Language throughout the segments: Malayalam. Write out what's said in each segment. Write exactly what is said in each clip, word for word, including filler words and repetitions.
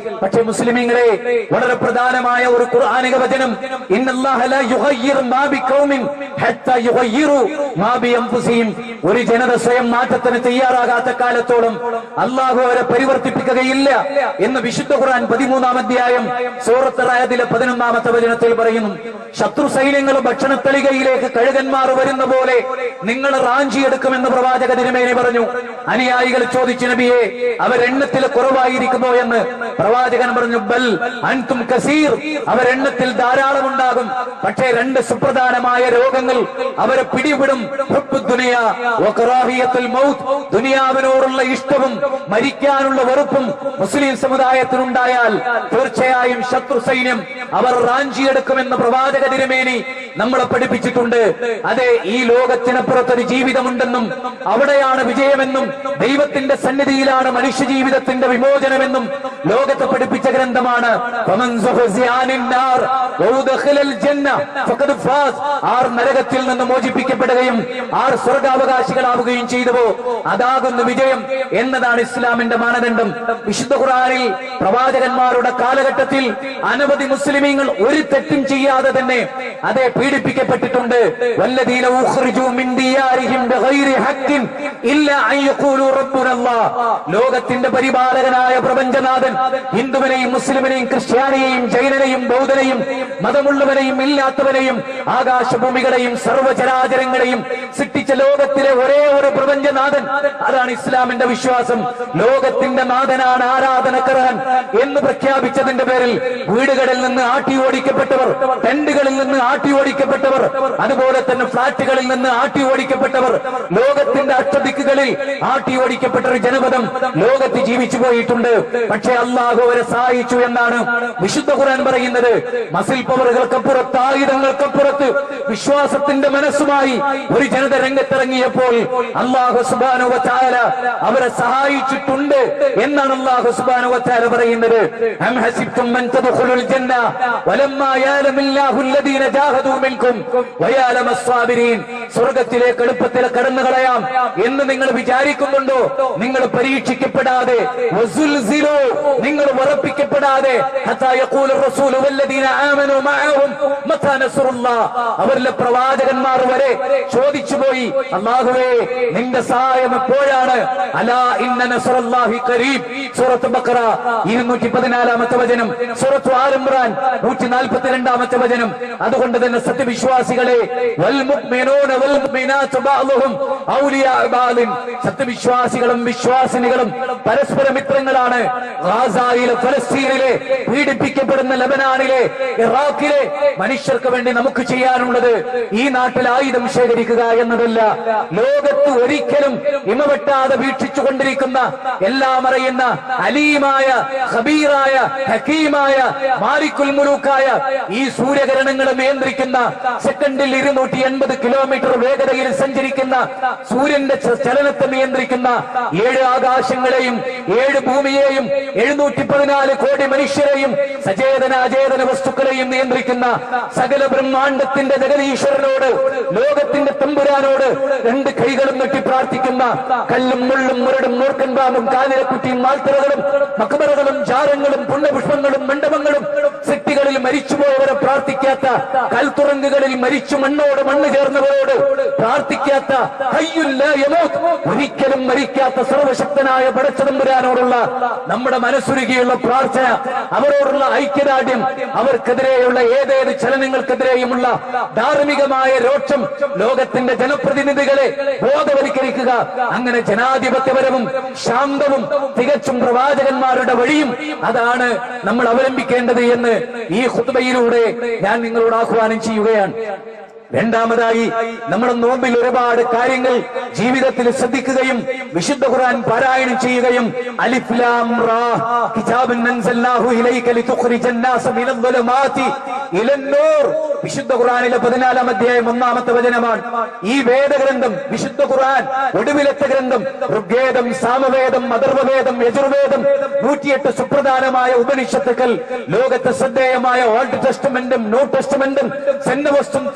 പക്ഷേ മുസ്ലിമീങ്ങളെ, വളരെ പ്രധാനമായ ഒരു ഖുർആനിക വചനം, ഇന്നല്ലാഹ ലാ യുഗയ്യിറു മാ ബിഖൗമിൻ ഹത്താ യുഗയ്യിറു മാ ബിഅൻഫുസിഹിം. ഒരു ജനത സ്വയം മാറ്റത്തിന് തയ്യാറാകാത്ത കാലത്തോളം അല്ലാഹു അവരെ പരിവർത്തിപ്പിക്കുകയില്ല എന്ന് വിശുദ്ധ ഖുർആൻ പതിമൂന്നാം അധ്യായം സൂറത്ത് റഅദിലെ പതിനൊന്നാമത്തെ വചനത്തിൽ പറയുന്നു. ശത്രു സൈന്യങ്ങൾ ഭക്ഷണത്തളികയിലേക്ക് കഴുകന്മാർ വരുന്ന പോലെ നിങ്ങൾ റാഞ്ചിയെടുക്കുമെന്ന് പ്രവാചക തിരുമേനി പറഞ്ഞു. അനുയായികൾ ചോദിച്ചു, നബിയെ, അവരെണ്ണത്തിൽ കുറവായിരിക്കുമോ എന്ന്. പ്രവാചകൻ പറഞ്ഞു, ബൽ അൻതും കസീർ, അവരെണ്ണത്തിൽ ധാരാളം ഉണ്ടാകും. പക്ഷേ രണ്ട് സുപ്രധാനമായ രോഗങ്ങൾ അവരെ പിടിവിടും. ഹുബ്ബുദ്ദുനിയ വകറാഹിയത്തുൽ മൗത്ത്, ദുനിയാവിനോടുള്ള ഇഷ്ടവും മരിക്കാനുള്ള വെറുപ്പും മുസ്ലിം സമുദായത്തിനുണ്ടായാൽ തീർച്ചയായും ശത്രു സൈന്യം അവർ റാഞ്ചിയെടുക്കുമെന്ന് പ്രവാചക തിരുമേനി നമ്മളെ പഠിപ്പിച്ചിട്ടുണ്ട്. അതെ, ഈ ലോകത്തിനപ്പുറത്തൊരു ജീവിതമുണ്ടെന്നും അവിടെയാണ് വിജയമെന്നും ദൈവത്തിന്റെ സന്നിധിയിലാണ് മനുഷ്യ ജീവിതത്തിന്റെ വിമോചനമെന്നും ലോകത്തെ പഠിപ്പിച്ച ഗ്രന്ഥമാണ്. ആർ നരകത്തിൽ നിന്ന് മോചിപ്പിക്കപ്പെടുകയും ആർ സ്വർഗാവകാശികളാവുകയും ചെയ്തുവോ അതാകുന്നു വിജയം എന്നതാണ് ഇസ്ലാമിന്റെ മാനദണ്ഡം. വിശുദ്ധ ഖുർആനിൽ പ്രവാചകന്മാരുടെ കാലഘട്ടത്തിൽ അനവധി മുസ്ലിമീങ്ങൾ ഒരു തെറ്റും ചെയ്യാതെ തന്നെ അതേ പീഡിപ്പിക്കപ്പെട്ടിട്ടുണ്ട്. വല്ലദീന ഉഖ്രിജൂ മിൻ ദിയാരിഹിം ബിഗൈരി ഹഖ്ഖിൻ ഇല്ലാ അൻ യഖൂലൂ റബ്ബുനല്ലാഹ്. ലോകത്തിന്റെ പരിപാലകനായ പ്രപഞ്ചനാഥൻ ഹിന്ദുവിനെയും മുസ്ലിമിനെയും ക്രിസ്ത്യാനിയെയും ജൈനനെയും ബൗദ്ധനെയും മതമുള്ളവനെയും ഇല്ലാത്തവനെയും ആകാശഭൂമികളെയും സർവ്വചരാചരങ്ങളെയും സൃഷ്ടിച്ച ലോകത്തിലെ ഒരേ ഒരു പ്രപഞ്ചനാഥൻ, അതാണ് ഇസ്ലാമിന്റെ വിശ്വാസം. ലോകത്തിന്റെ നാഥനാണ് ആരാധനക്കർഹൻ എന്ന് പ്രഖ്യാപിച്ചതിന്റെ പേരിൽ വീടുകളിൽ നിന്ന് ആട്ടി ഓടിക്കപ്പെട്ടവർ, ടെന്റുകളിൽ നിന്ന് ആട്ടി ഓടിക്കപ്പെട്ടവർ, അതുപോലെ തന്നെ ഫ്ളാറ്റുകളിൽ നിന്ന് ആട്ടി ഓടിക്കപ്പെട്ടവർ, ലോകത്തിന്റെ അഷ്ടദിക്കുകളിൽ ആട്ടി ഓടിക്കപ്പെട്ട ഒരു ജനപദം ലോകത്ത് ജീവിച്ചു പോയിട്ടുണ്ട്. പക്ഷേ അല്ലാഹു അവരെ സഹായിച്ചു എന്നാണ് വിശുദ്ധ ഖുർആൻ പറയുന്നത്. മസിൽ പവറുകൾക്കപ്പുറത്ത്, ആയുധങ്ങൾക്കപ്പുറത്ത് വിശ്വാസത്തിന്റെ മനസ്സുമായി ഒരു ജനത രംഗത്തിറങ്ങിയപ്പോൾ അല്ലാഹു സുബ്ഹാനഹു വ തആല അവരെ സഹായിച്ചിട്ടുണ്ട് എന്നാണ് അല്ലാഹു സുബ്ഹാനഹു വ തആല പറയുന്നത്. അം ഹസിബ്തും മൻ തദ്ഖുലുൽ ജന്ന വലമ്മാ യഅലമില്ലാഹു അല്ലദീന ജാഹദൂ മിൻകും വയഅലമസ് സ്വാബിരീൻ. സ്വർഗ്ഗത്തിലേക്ക് എളുപ്പത്തിൽ കടന്നു കളയാം എന്ന് നിങ്ങൾ വിചാരിക്കുന്നുണ്ടോ? നിങ്ങൾ പരീക്ഷിക്കപ്പെടാതെ, വസുൽസിലൂ, നിങ്ങൾ ഉറപ്പിക്കപ്പെടാതെ, ഹത്താ യഖൂലു റസൂലു വല്ലദീന ആമനൂ മഅഹും മതാ നസ്റുല്ലാഹ്. അവരിലെ പ്രവാചകന്മാർ വരെ ചോദിച്ചുപോയി, അല്ലാഹുവേ, നിന്റെ സഹായം എപ്പോഴാണ്? അലാ ഇന്ന നസ്റുല്ലാഹി ഖരീബ്. സൂറത്ത് ബഖറ ഇരുന്നൂറ്റി പതിനാലാമത്തെ വചനം, സൂറത്ത് ആൽ ഇംറാൻ നൂറ്റി നാൽപ്പത്തിരണ്ടാമത്തെ വചനം. അതുകൊണ്ട് തന്നെ സത്യവിശ്വാസികളെ, വൽ മുഅ്മിനൂന വൽ മുഅ്മിനാത്തു ബഅ്ദുഹും ഔലിയാഉ ബഅ്ദിൻ, സത്യവിശ്വാസികളും വിശ്വാസിനികളും പരസ്പര മിത്രങ്ങളാണ്. ഗാസയിലെ, ഫലസ്തീനിലെ, പീഡിപ്പിക്കപ്പെടുന്ന ലബനാനിലെ, ഇറാഖിലെ മനുഷ്യർക്ക് വേണ്ടി നമുക്ക് ചെയ്യാനുള്ളത് ഈ നാട്ടിൽ ആയുധം ശേഖരിക്കുക എന്നതല്ല. ലോകത്ത് ഒരിക്കലും ഇമവെട്ടാതെ വീക്ഷിച്ചു കൊണ്ടിരിക്കുന്ന, എല്ലാം അറിയുന്ന, അലീമായ, ഖബീറായ, ഹക്കീമായ, മാലിക്കുൽ മുലൂക്കായ ഈ സൂര്യകിരണങ്ങളെ നിയന്ത്രിക്കുന്ന, സെക്കൻഡിൽ ഇരുന്നൂറ്റി എൺപത് കിലോമീറ്റർ വേഗതയിൽ സഞ്ചരിക്കുന്ന സൂര്യന്റെ ചലനത്തെ നിയന്ത്രിക്കുന്ന, ഏഴ് ആകാശങ്ങളെയും ഏഴ് ഭൂമിയെയും എഴുന്നൂറ്റി പതിനാല് കോടി മനുഷ്യരെയും സചേതന അചേതന വസ്തുക്കളെയും നിയന്ത്രിക്കുന്ന സകല ബ്രഹ്മാണ്ഡത്തിന്റെ ജഗദീശ്വരനോട്, ലോകത്തിന്റെ തമ്പുരാനോട് രണ്ട് കൈകളും നെട്ടി പ്രാർത്ഥിക്കുന്ന, കല്ലും മുള്ളും മുരടും മൂർക്കൻ പാമ്പും കാനിരക്കുറ്റിയും മാൽത്തറകളും മക്ബറകളും ജാരങ്ങളും പുണ്യപുഷ്പങ്ങളും മണ്ഡപങ്ങളും സിട്ടികളിൽ മരിച്ചുപോയവരെ പ്രാർത്ഥിക്കാത്ത, കൽത്തുറങ്കുകളിൽ മരിച്ചു മണ്ണോട് മണ്ണ് ചേർന്നവരോട് പ്രാർത്ഥിക്കാത്ത, ഒരിക്കലും മരിക്കാത്ത സർവശക്തനായ പടച്ചതമ്പുരാനോടുള്ള നമ്മുടെ മനസ്സുരുകിയുള്ള പ്രാർത്ഥന, അവരോടുള്ള ഐക്യദാർഢ്യം, അവർക്കെതിരെയുള്ള ഏതേത് ചലനങ്ങൾക്കെതിരെയുമുള്ള ധാർമ്മികമായ രോക്ഷം ലോകത്തിന്റെ ജനപ്രതിനിധികളെ ബോധവൽക്കരിക്കുക. അങ്ങനെ ജനാധിപത്യപരവും ശാന്തവും തികച്ചും പ്രവാചകന്മാരുടെ വഴിയും അതാണ് നമ്മൾ അവലംബിക്കേണ്ടത് എന്ന് ഈ ഖുത്ബയിലൂടെ ഞാൻ നിങ്ങളോട് ആഹ്വാനം ചെയ്യുകയാണ്. രണ്ടാമതായി, നമ്മുടെ നോമ്പിൽ ഒരുപാട് കാര്യങ്ങൾ ജീവിതത്തിൽ ശ്രദ്ധിക്കുകയും വിശുദ്ധ ഖുർആൻ പാരായണം ചെയ്യുകയും, അലിഫ് ലാം റാ കിതാബുൻ അൻസൽനാഹു ഇലൈക ലിതുഖ്രിജൻ നാസ മിനൽ ദുലുമാതി ഇലൻ നൂർ. വിശുദ്ധ ഖുർആനിലെ പതിനാലാം അധ്യായം ഒന്നാമത്തെ വചനമാണ്. ഈ വേദഗ്രന്ഥം, വിശുദ്ധ ഖുർആൻ, ഒടുവിലത്തെ ഗ്രന്ഥം, ഋഗ്വേദം, സാമവേദം, അഥർവവേദം, യജുർവേദം, നൂറ്റിയെട്ട് സുപ്രധാനമായ ഉപനിഷത്തുക്കൾ, ലോകത്തെ ശ്രദ്ധേയമായ ഓൾഡ് ടെസ്റ്റമെന്റും ന്യൂ ടെസ്റ്റമെന്റും, സെന്നവസ്തും തെൽമൂദും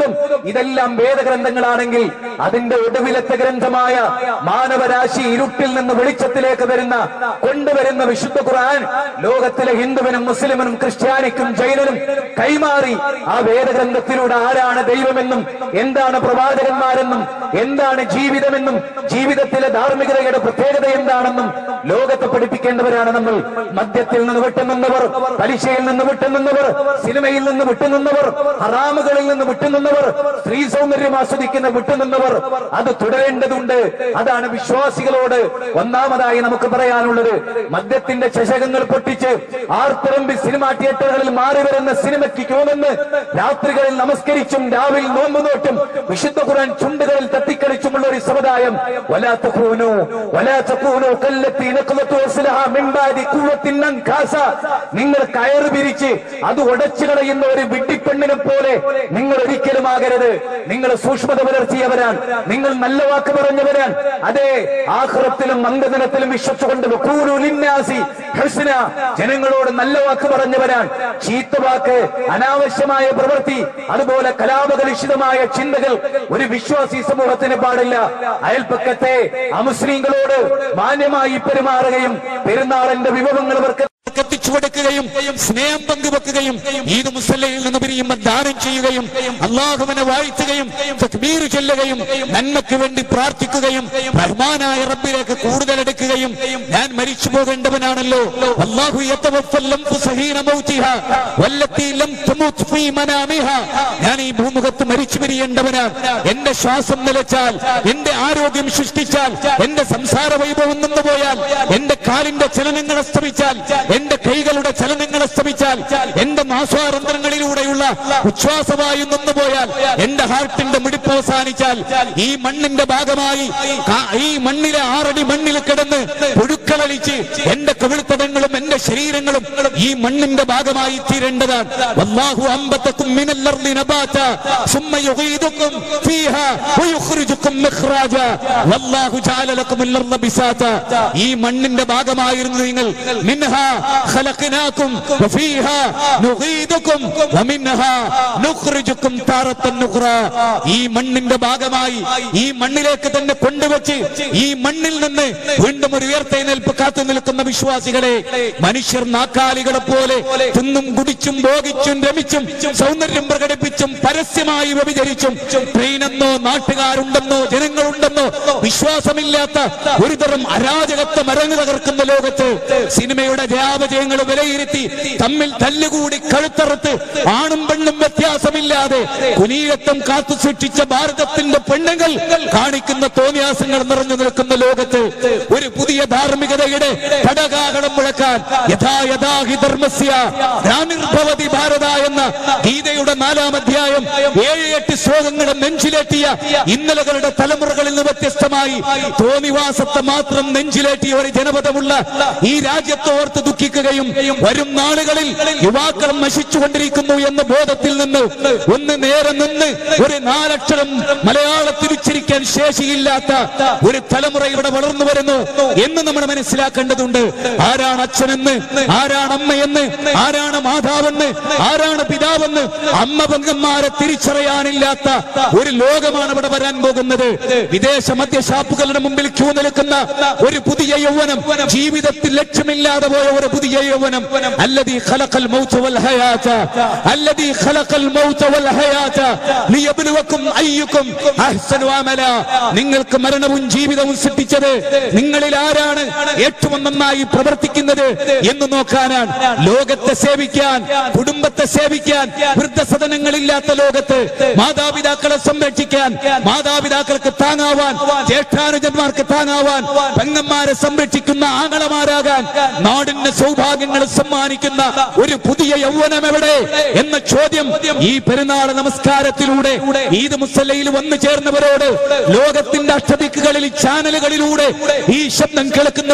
തൽമൂദും ഇതെല്ലാം വേദഗ്രന്ഥങ്ങളാണെങ്കിൽ അതിന്റെ ഒടുവിലത്തെ ഗ്രന്ഥമായ മാനവരാശി ഇരുട്ടിൽ നിന്ന് വെളിച്ചത്തിലേക്ക് വരുന്ന കൊണ്ടുവരുന്ന വിശുദ്ധ ഖുർആൻ ലോകത്തിലെ ഹിന്ദുവിനും മുസ്ലിമിനും ക്രിസ്ത്യാനിക്കും ജൈനനും കൈമാറി ആ വേദഗ്രന്ഥത്തിലൂടെ ആരാണ് ദൈവമെന്നും എന്താണ് പ്രവാചകന്മാരെന്നും എന്താണ് ജീവിതമെന്നും ജീവിതത്തിലെ ധാർമ്മികതയുടെ പ്രത്യേകത എന്താണെന്നും ലോകത്തെ പഠിപ്പിക്കേണ്ടവരാണ് നമ്മൾ. മദ്യത്തിൽ നിന്ന് വിട്ടുനിന്നവർ, പലിശയിൽ നിന്ന് വിട്ടുനിന്നവർ, സിനിമയിൽ നിന്ന് വിട്ടുനിന്നവർ, ഹറാമുകളിൽ നിന്ന് വിട്ടുനിന്നവർ, സ്ത്രീ സൗന്ദര്യം ആസ്വദിക്കുന്ന വിട്ടുനിന്നവർ, അത് തുടരേണ്ടതുണ്ട്. അതാണ് വിശ്വാസികളോട് ഒന്നാമതായി നമുക്ക് പറയാനുള്ളത്. മദ്യത്തിന്റെ ചഷകങ്ങൾ പൊട്ടിച്ച് ആർത്തരമ്പി സിനിമാ തിയേറ്ററുകളിൽ മാറി വരുന്ന സിനിമയ്ക്ക് ക്യൂമെന്ന് രാത്രികളിൽ നമസ്കരിച്ചും രാവിലെ നോമ്പ് നോട്ടും വിശുദ്ധ ഖുർആൻ ചുണ്ടുകളിൽ തട്ടിക്കളിച്ചുമുള്ള ഒരു സമുദായം. വലാ തഖൂനു വലാ തഖൂനു കല്ലത്തി നഖലതു അസ്ലഹ മിൻ ബാദി ഖുവത്തിൻ അൻകാസ. നിങ്ങൾ കയറ് പിരിച്ച് അത് ഉടച്ചു കളയുന്ന ഒരു വിഡ്ഢിപ്പെണ്ണിനെ പോലെ നിങ്ങൾ ഒരിക്കലും ആകരുത്. നിങ്ങൾ സൂക്ഷ്മത പുലർത്തിയവരാൻ, നിങ്ങൾ നല്ല വാക്ക് പറഞ്ഞവരാൻ. അതെ, ആഖിറത്തിലും അന്ത്യദിനത്തിലും വിശ്വസിച്ചുകൊണ്ട് വഖൂലു ലിന്നാസി ഹുസ്ന, ജനങ്ങളോട് നല്ല വാക്ക് പറഞ്ഞവരാൻ. ചീത്ത വാക്ക്, അനാവശ്യമായ പ്രവൃത്തി, അതുപോലെ കലാപകലുഷിതമായ ചിന്തകൾ ഒരു വിശ്വാസി സമൂഹത്തിന് പാടില്ല. അയൽപ്പക്കത്തെ അമുസ്ലിങ്ങളോട് മാന്യമായി പെരുമാറുകയും പെരുന്നാളിന്റെ വിഭവങ്ങൾ അവർക്ക് കത്തിച്ചു കൊടുക്കുകയും സ്നേഹം പങ്കുവെക്കുകയും ഈദ് മുസല്ലയിൽ നിന്ന് പിരിയുമ്പോൾ ദാനം ചെയ്യുകയും അല്ലാഹുവിനെ വാഴ്ത്തുകയും തക്ബീർ ചൊല്ലുകയും നന്മയ്ക്ക് വേണ്ടി പ്രാർത്ഥിക്കുകയും റഹ്മാനായ റബ്ബിലേക്ക് കൂടുതൽ അടുക്കുകയും ഞാൻ മരിച്ചു പോകേണ്ടവനാണല്ലോ, അല്ലാഹു യതവഫൽ അൻഫുസ ഹീന മൗതിഹാ വല്ലത്തി ലം തമുത് ഫീ മനാമിഹാ, ഞാൻ ഈ ഭൂമുഖത്ത് മരിച്ചു പിരിയേണ്ടവനാണ്. എന്റെ ശ്വാസം നിലച്ചാൽ, എന്റെ ആരോഗ്യം സൃഷ്ടിച്ചാൽ, എന്റെ സംസാര വൈഭവം നിന്നുപോയാൽ, എന്റെ കാലിന്റെ ചലനങ്ങൾ അസ്തമിച്ചാൽ, എന്റെ കൈകളുടെ ചലനങ്ങൾ അസ്തമിച്ചാൽ, എന്റെ നാസ്വാരന്ധ്രങ്ങളിലൂടെയുള്ള ഉച്ഛ്വാസവായു നിന്നുപോയാൽ, എന്റെ ഹാർട്ടിന്റെ മിടിപ്പ് അവസാനിച്ചാൽ, ഈ മണ്ണിന്റെ ഭാഗമായി ഈ മണ്ണിലെ ആറടി മണ്ണിൽ കിടന്ന് പുഴുക്കളളിച്ച് എന്റെ കവിൾത്തടങ്ങളും എന്റെ ശരീരങ്ങളും ഈ മണ്ണിന്റെ ഭാഗമായി തീരേണ്ടതാണ്. വല്ലാഹു അംബതകും മിനൽ അർളി നബാത സുമ്മ യുഗീദുകും ഫീഹാ വയുഖ്രിജുകും ഇഖ്റാജ വല്ലാഹു ജഅല ലകുമുൽ അർള ബിസാത. ഈ മണ്ണിന്റെ ഭാഗമായിരുന്നു നിങ്ങൾ. മിൻഹാ ഖലഖനാകും വഫീഹാ നുഗീദുകും വമിൻഹാ നുഖ്രിജുകും താറത്തൻ ഉഖ്റാ. ഈ മണ്ണിന്റെ ഭാഗമായി ഈ മണ്ണിലേക്ക് തന്നെ കൊണ്ടുവച്ച് ഈ മണ്ണിൽ നിന്ന് വീണ്ടും ഒരു ഉയർത്തെഴുന്നേൽപ്പ് കാത്തു നിൽക്കുന്ന വിശ്വാസികളെ, മനുഷ്യർ നാക്കാലികളെ പോലെ തിന്നും കുടിച്ചും ഭോഗിച്ചും രമിച്ചും സൗന്ദര്യം പ്രകടിപ്പിച്ചും പരസ്യമായി വ്യഭിചരിച്ചും ട്രെയിനെന്നോ നാട്ടുകാരുണ്ടെന്നോ ജനങ്ങളുണ്ടെന്നോ വിശ്വാസമില്ലാത്ത ഒരുതരം അരാജകത്വം അരങ്ങു തകർക്കുന്ന ലോകത്ത് സിനിമയുടെ ജയാപജയങ്ങൾ വിലയിരുത്തി തമ്മിൽ തല്ലുകൂടി കഴുത്തറുത്ത് ആണും പെണ്ണും വ്യത്യാസമില്ലാതെ കുനീയത്വം കാത്തു സൂക്ഷിച്ച ഭാരതത്തിന്റെ പെണ്ണുങ്ങൾ കാണിക്കുന്ന തോന്നിയാസങ്ങൾ നിറഞ്ഞു നിൽക്കുന്ന ലോകത്ത് ഒരു പുതിയ ധാർമ്മികതയുടെ പടകാകടം മുഴക്കാൻ യഥാ യഥാ ഹി ധർമ്മസ്യ ഗ്ലാനിർഭവതി ഭാരത എന്ന ഗീതയുടെ നാലാം അധ്യായം ഏഴ് എട്ട് ശ്ലോകങ്ങളെ നെഞ്ചിലേറ്റിയ ഇന്നലകളുടെ തലമുറകളിൽ നിന്ന് വ്യത്യസ്തമായി തോന്നിവാസത്തെ മാത്രം നെഞ്ചിലേറ്റിയ ഒരു ജനപദമുള്ള ഈ രാജ്യത്തെ ഓർത്ത് ദുഃഖിക്കുകയും വരും നാളുകളിൽ യുവാക്കൾ നശിച്ചുകൊണ്ടിരിക്കുന്നു എന്ന ബോധത്തിൽ നിന്ന് ഒന്ന് നേരെ നിന്ന് ഒരു നാലക്ഷരം മലയാളത്തിൽ ഉച്ചരിക്കാൻ ശേഷിയില്ലാത്ത ഒരു തലമുറ ഇവിടെ വളർന്നു വരുന്നു എന്ന് നമ്മൾ മനസ്സിലാക്കേണ്ടതുണ്ട്. ആരാണ് അച്ഛനെന്ന്, ആരാണ് അമ്മയെന്ന്, ആരാണ് മാതാവെന്ന്, ആരാണ് പിതാവെന്ന് അമ്മ പെങ്ങന്മാരെ തിരിച്ചറിയാനില്ലാത്ത ഒരു ലോകമാണ് ഇവിടെ വരാൻ പോകുന്നത്. വിദേശ മദ്യഷാപ്പുകളുടെ മുമ്പിൽ ക്യൂ നിൽക്കുന്ന ഒരു പുതിയ യൗവനം, ജീവിതത്തിൽ ലക്ഷ്യമില്ലാതെ പോയ ഒരു പുതിയ യൗവനം. അല്ലദീ ഖലഖൽ മൗത വൽ ഹയാത അല്ലദീ ഖലഖൽ മൗത വൽ ഹയാത ലിയബ്ലുവകും അയ്യുകും അഹ്സനു അമല. നിങ്ങൾക്ക് മരണവും ജീവിതവും സൃഷ്ടിച്ചത് നിങ്ങളിൽ ആരാണ് ഏറ്റവും നന്നായി പ്രവർത്തിക്കുന്നത് എന്ന് നോക്കാനാണ്. ലോകത്തെ സേവിക്കാൻ, കുടുംബത്തെ സേവിക്കാൻ, വൃദ്ധസദനങ്ങളില്ലാത്ത ലോകത്ത് മാതാപിതാക്കളെ സംരക്ഷിക്കാൻ, മാതാപിതാക്കൾക്ക് താങ്ങാവാൻ, ജ്യേഷ്ഠാനുജന്മാർക്ക് താങ്ങാവാൻ, പെങ്ങന്മാരെ സംരക്ഷിക്കുന്ന ആങ്ങളമാരാകാൻ, നാടിന്റെ സൗഭാഗ്യങ്ങൾ സമ്മാനിക്കുന്ന ഒരു പുതിയ യൗവനം എവിടെ എന്ന ചോദ്യം ഈ പെരുന്നാൾ നമസ്കാരത്തിലൂടെ ഈദ് മുസല്ലയിൽ വന്നു ചേർന്നവരോട് ലോകത്തിന്റെ അഷ്ടദിക്കുകളിൽ ചാനലുകളിലൂടെ ഈ ശബ്ദം കേൾക്കുന്ന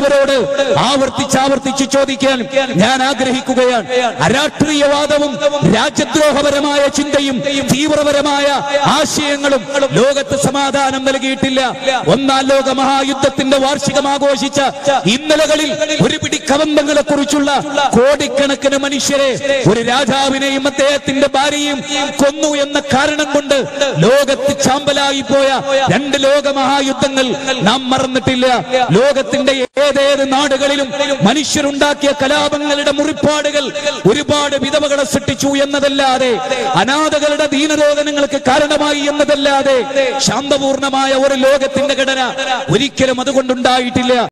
പ്രിയപ്പെട്ടവരോട് ആവർത്തിച്ചാവർത്തിച്ച് ചോദിക്കാൻ ഞാൻ ആഗ്രഹിക്കുകയാണ്. അരാഷ്ട്രീയവാദവും രാജ്യദ്രോഹപരമായ ചിന്തയും തീവ്രപരമായ ആശയങ്ങളും ലോകത്ത് സമാധാനം നൽകിയിട്ടില്ല. ഒന്നാം ലോക മഹായുദ്ധത്തിന്റെ വാർഷികം ആഘോഷിച്ച ഇന്നലകളിൽ ഒരു പിടി കവന്തങ്ങളെ കുറിച്ചുള്ള കോടിക്കണക്കിന് മനുഷ്യരെ ഒരു രാജാവിനെയും അദ്ദേഹത്തിന്റെ ഭാര്യയും കൊന്നു എന്ന കാരണം കൊണ്ട് ലോകത്ത് ചാമ്പലായി പോയ രണ്ട് ലോക മഹായുദ്ധങ്ങൾ നാം മറന്നിട്ടില്ല. ലോകത്തിന്റെ ഏതേത് നാടുകളിലും മനുഷ്യരുണ്ടാക്കിയ കലാപങ്ങളുടെ മുറിപ്പാടുകൾ ഒരുപാട് വിധവകളെ സൃഷ്ടിച്ചു എന്നതല്ലാതെ, അനാഥകളുടെ ദീനരോധനങ്ങൾക്ക് കാരണമായി എന്നതല്ലാതെ ശാന്തപൂർണമായ ഒരു ലോകത്തിന്റെ ഘടന ഒരിക്കലും അതുകൊണ്ടുണ്ടായിട്ടില്ല.